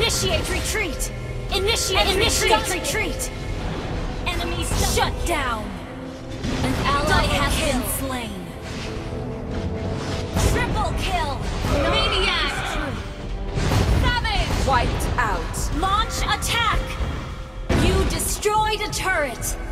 Initiate retreat! Initiate retreat! Enemy shut down! An ally has been slain! Triple kill! Maniac! Savage! Wiped out. Launch attack! You destroyed a turret!